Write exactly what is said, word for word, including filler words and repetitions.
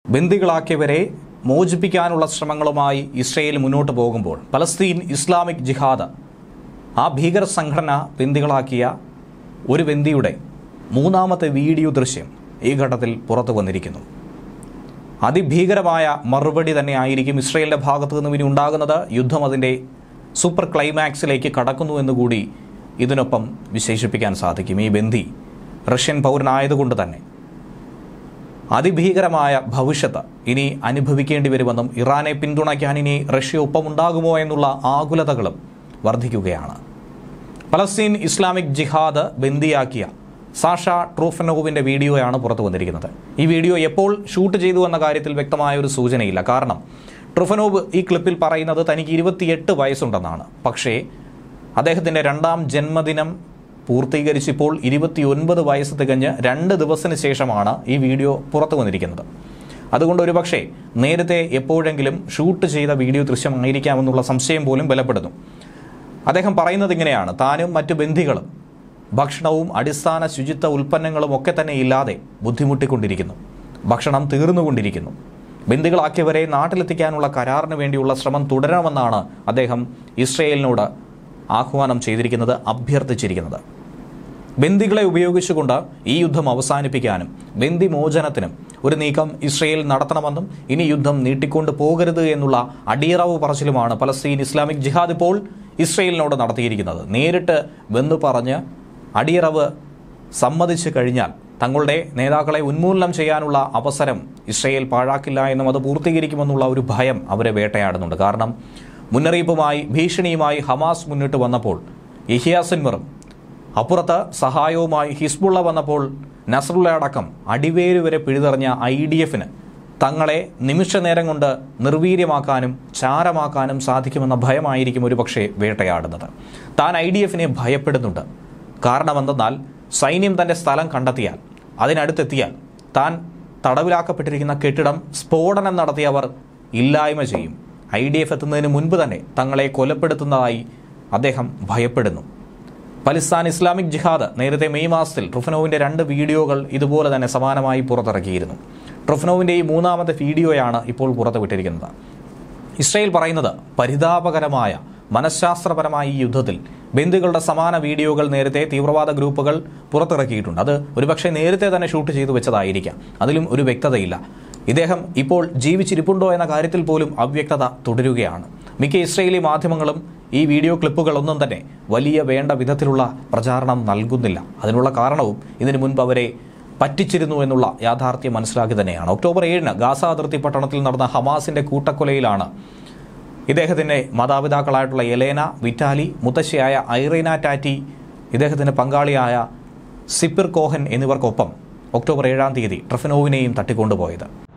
ബന്ദികളാക്കിയവരെ മോചിപ്പിക്കാനുള്ള ശ്രമങ്ങളുമായി Israel മുന്നോട്ട് പോകുമ്പോൾ Palestine Islamic ജിഹാദ് ആ ഭീകര സംഘടന ബന്ദികളാക്കിയ ഒരു ബന്ദിയുടെ മൂന്നാമത്തെ വീഡിയോ ദൃശ്യം ഈ ഘട്ടത്തിൽ പുറത്തു വന്നിരിക്കുന്നു. അതിഭീകരമായ മറുപടി തന്നെ ആയിരിക്കും ഇസ്രയേലിൻ്റെ ഭാഗത്തു നിന്നും ഇനി ഉണ്ടാകുന്നത്. യുദ്ധം അതിൻ്റെ സൂപ്പർ ക്ലൈമാക്സിലേക്ക് കടക്കുന്നു എന്നുകൂടി ഇതിനൊപ്പം വിശേഷിപ്പിക്കാൻ സാധിക്കും. ഈ ബന്ദി റഷ്യൻ പൗരനായതുകൊണ്ട് തന്നെ അതിഭീകരമായ ഭവിഷ്യത്ത് ഇനി അനുഭവിക്കേണ്ടി വരുമെന്നും ഇറാനെ പിന്തുണയ്ക്കാൻ ഇനി റഷ്യ ഒപ്പമുണ്ടാകുമോ എന്നുള്ള ആകുലതകളും വർദ്ധിക്കുകയാണ്. പലസ്തീൻ ഇസ്ലാമിക് ജിഹാദ് ബന്ദിയാക്കിയ സാഷ ട്രൂഫനോവിൻ്റെ വീഡിയോയാണ് പുറത്തു വന്നിരിക്കുന്നത്. ഈ വീഡിയോ എപ്പോൾ ഷൂട്ട് ചെയ്തു എന്ന കാര്യത്തിൽ വ്യക്തമായ ഒരു സൂചനയില്ല. കാരണം ട്രൂഫനോവ് ഈ ക്ലിപ്പിൽ പറയുന്നത് തനിക്ക് ഇരുപത്തിയെട്ട് വയസ്സുണ്ടെന്നാണ്. പക്ഷേ അദ്ദേഹത്തിൻ്റെ രണ്ടാം ജന്മദിനം പൂർത്തീകരിച്ചിപ്പോൾ ഇരുപത്തിയൊൻപത് വയസ്സ് തികഞ്ഞ് രണ്ട് ദിവസത്തിന് ശേഷമാണ് ഈ വീഡിയോ പുറത്തു വന്നിരിക്കുന്നത്. അതുകൊണ്ട് ഒരുപക്ഷെ നേരത്തെ എപ്പോഴെങ്കിലും ഷൂട്ട് ചെയ്ത വീഡിയോ ദൃശ്യമായിരിക്കാമെന്നുള്ള സംശയം പോലും ബലപ്പെടുന്നു. അദ്ദേഹം പറയുന്നത് ഇങ്ങനെയാണ്: താനും മറ്റു ബന്ദികളും ഭക്ഷണവും അടിസ്ഥാന ശുചിത്വ ഉൽപ്പന്നങ്ങളും ഒക്കെ തന്നെ ഇല്ലാതെ ബുദ്ധിമുട്ടിക്കൊണ്ടിരിക്കുന്നു. ഭക്ഷണം തീർന്നുകൊണ്ടിരിക്കുന്നു. ബന്ദികളാക്കിയവരെ നാട്ടിലെത്തിക്കാനുള്ള കരാറിന് വേണ്ടിയുള്ള ശ്രമം തുടരണമെന്നാണ് അദ്ദേഹം ഇസ്രയേലിനോട് ആഹ്വാനം ചെയ്തിരിക്കുന്നത്, അഭ്യർത്ഥിച്ചിരിക്കുന്നത്. ബന്ദികളെ ഉപയോഗിച്ചുകൊണ്ട് ഈ യുദ്ധം അവസാനിപ്പിക്കാനും ബന്ദി മോചനത്തിനും ഒരു നീക്കം ഇസ്രയേൽ നടത്തണമെന്നും ഇനി യുദ്ധം നീട്ടിക്കൊണ്ടു പോകരുത് എന്നുള്ള അടിയറവ് പറച്ചിലുമാണ് പലസ്തീൻ ഇസ്ലാമിക് ജിഹാദ് ഇപ്പോൾ ഇസ്രയേലിനോട് നടത്തിയിരിക്കുന്നത്. നേരിട്ട് വെന്ന് പറഞ്ഞ് അടിയറവ് സമ്മതിച്ചു കഴിഞ്ഞാൽ തങ്ങളുടെ നേതാക്കളെ ഉന്മൂലനം ചെയ്യാനുള്ള അവസരം ഇസ്രയേൽ പാഴാക്കില്ല എന്നും അത് പൂർത്തീകരിക്കുമെന്നുള്ള ഒരു ഭയം അവരെ വേട്ടയാടുന്നുണ്ട്. കാരണം മുന്നറിയിപ്പുമായി ഭീഷണിയുമായി ഹമാസ് മുന്നിട്ട് വന്നപ്പോൾ യഹ്യ സിൻവറും അപ്പുറത്ത് സഹായവുമായി ഹിസ്ബുള്ള വന്നപ്പോൾ നസ്രുള്ള അടക്കം അടിവേര് വരെ പിഴുതെറിഞ്ഞ ഐ ഡി എഫിന് തങ്ങളെ നിമിഷ നേരം കൊണ്ട് നിർവീര്യമാക്കാനും ചാരമാക്കാനും സാധിക്കുമെന്ന ഭയമായിരിക്കും ഒരുപക്ഷെ വേട്ടയാടുന്നത്. താൻ ഐ ഡി എഫിനെ ഭയപ്പെടുന്നുണ്ട്. കാരണമെന്തെന്നാൽ സൈന്യം തൻ്റെ സ്ഥലം കണ്ടെത്തിയാൽ, അതിനടുത്തെത്തിയാൽ താൻ തടവിലാക്കപ്പെട്ടിരിക്കുന്ന കെട്ടിടം സ്ഫോടനം നടത്തിയവർ ഇല്ലായ്മ ചെയ്യും. ഐ ഡി എഫ് എത്തുന്നതിന് മുൻപ് തന്നെ തങ്ങളെ കൊലപ്പെടുത്തുന്നതായി അദ്ദേഹം ഭയപ്പെടുന്നു. പലസ്തീൻ ഇസ്ലാമിക് ജിഹാദ് നേരത്തെ മെയ് മാസത്തിൽ ട്രൂഫനോവിൻ്റെ രണ്ട് വീഡിയോകൾ ഇതുപോലെ തന്നെ സമാനമായി പുറത്തിറക്കിയിരുന്നു. ട്രൂഫനോവിൻ്റെ ഈ മൂന്നാമത്തെ വീഡിയോയാണ് ഇപ്പോൾ പുറത്തുവിട്ടിരിക്കുന്നത്. ഇസ്രയേൽ പറയുന്നത് പരിതാപകരമായ മനഃശാസ്ത്രപരമായ ഈ യുദ്ധത്തിൽ ബന്ദികളുടെ സമാന വീഡിയോകൾ നേരത്തെ തീവ്രവാദ ഗ്രൂപ്പുകൾ പുറത്തിറക്കിയിട്ടുണ്ട്. അത് ഒരുപക്ഷെ നേരത്തെ തന്നെ ഷൂട്ട് ചെയ്തു വെച്ചതായിരിക്കാം. അതിലും ഒരു വ്യക്തതയില്ല. ഇദ്ദേഹം ഇപ്പോൾ ജീവിച്ചിരിപ്പുണ്ടോ എന്ന കാര്യത്തിൽ പോലും അവ്യക്തത തുടരുകയാണ്. മിക്ക ഇസ്രയേലി മാധ്യമങ്ങളും ഈ വീഡിയോ ക്ലിപ്പുകളൊന്നും തന്നെ വലിയ വേണ്ട വിധത്തിലുള്ള പ്രചാരണം നൽകുന്നില്ല. അതിനുള്ള കാരണവും ഇതിനു മുൻപ് അവരെ പറ്റിച്ചിരുന്നു എന്നുള്ള യാഥാർത്ഥ്യം മനസ്സിലാക്കി തന്നെയാണ്. ഒക്ടോബർ ഏഴിന് ഗാസ അതിർത്തി പട്ടണത്തിൽ നടന്ന ഹമാസിൻ്റെ കൂട്ടക്കൊലയിലാണ് ഇദ്ദേഹത്തിൻ്റെ മാതാപിതാക്കളായിട്ടുള്ള എലേന, വിറ്റാലി, മുത്തശ്ശിയായ ഐറീന ടാറ്റി, ഇദ്ദേഹത്തിൻ്റെ പങ്കാളിയായ സിപ്പിർ കോഹൻ എന്നിവർക്കൊപ്പം ഒക്ടോബർ ഏഴാം തീയതി ട്രൂഫനോവിനെയും തട്ടിക്കൊണ്ടുപോയത്.